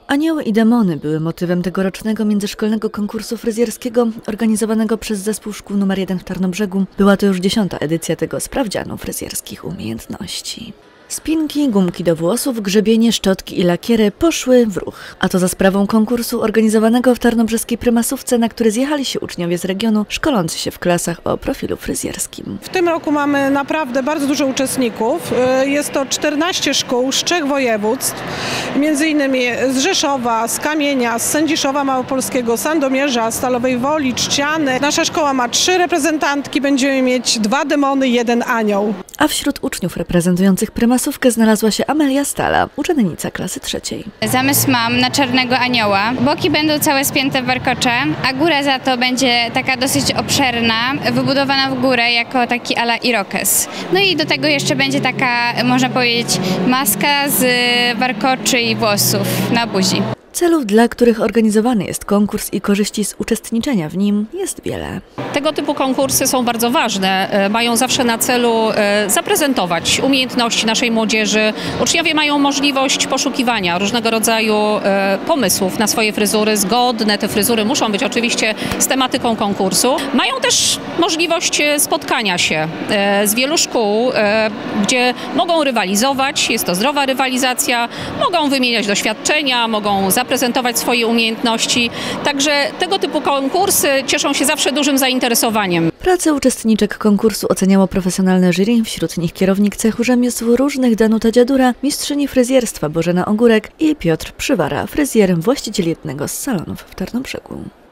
Anioły i demony były motywem tegorocznego międzyszkolnego konkursu fryzjerskiego organizowanego przez Zespół Szkół nr 1 w Tarnobrzegu. Była to już 10. edycja tego sprawdzianu fryzjerskich umiejętności. Spinki, gumki do włosów, grzebienie, szczotki i lakiery poszły w ruch. A to za sprawą konkursu organizowanego w tarnobrzeskiej prymasówce, na który zjechali się uczniowie z regionu szkolący się w klasach o profilu fryzjerskim. W tym roku mamy naprawdę bardzo dużo uczestników. Jest to 14 szkół z 3 województw, między innymi z Rzeszowa, z Kamienia, z Sędziszowa Małopolskiego, Sandomierza, Stalowej Woli, Trzciany. Nasza szkoła ma 3 reprezentantki, będziemy mieć 2 demony, 1 anioł. A wśród uczniów reprezentujących prymasówkę znalazła się Amelia Stala, uczennica klasy 3. Zamysł mam na czarnego anioła. Boki będą całe spięte w warkocze, a góra za to będzie taka dosyć obszerna, wybudowana w górę jako taki ala irokes. No i do tego jeszcze będzie taka, można powiedzieć, maska z warkoczy i włosów na buzi. Celów, dla których organizowany jest konkurs i korzyści z uczestniczenia w nim jest wiele. Tego typu konkursy są bardzo ważne. Mają zawsze na celu zaprezentować umiejętności naszej młodzieży. Uczniowie mają możliwość poszukiwania różnego rodzaju pomysłów na swoje fryzury. Zgodne te fryzury muszą być oczywiście z tematyką konkursu. Mają też możliwość spotkania się z wielu szkół, gdzie mogą rywalizować. Jest to zdrowa rywalizacja. Mogą wymieniać doświadczenia, mogą zaprezentować swoje umiejętności. Także tego typu konkursy cieszą się zawsze dużym zainteresowaniem. Pracę uczestniczek konkursu oceniało profesjonalne jury, wśród nich kierownik cechu rzemiosł różnych Danuta Dziadura, mistrzyni fryzjerstwa Bożena Ogórek i Piotr Przywara, fryzjer, właściciel jednego z salonów w Tarnobrzegu.